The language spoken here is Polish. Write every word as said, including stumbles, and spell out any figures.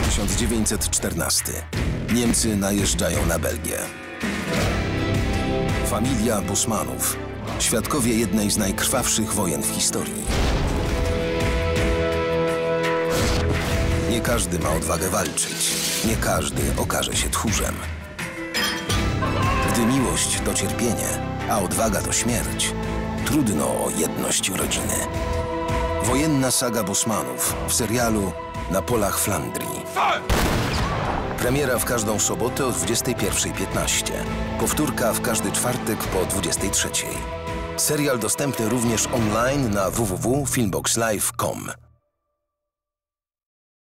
tysiąc dziewięćset czternasty. Niemcy najeżdżają na Belgię. Familia Bussmannów. Świadkowie jednej z najkrwawszych wojen w historii. Nie każdy ma odwagę walczyć. Nie każdy okaże się tchórzem. Gdy miłość to cierpienie, a odwaga to śmierć, trudno o jedność rodziny. Wojenna saga Bussmannów w serialu Na polach Flandrii. Premiera w każdą sobotę o dwudziestej pierwszej piętnaście. Powtórka w każdy czwartek po dwudziestej trzeciej. Serial dostępny również online na w w w kropka filmbox live kropka com.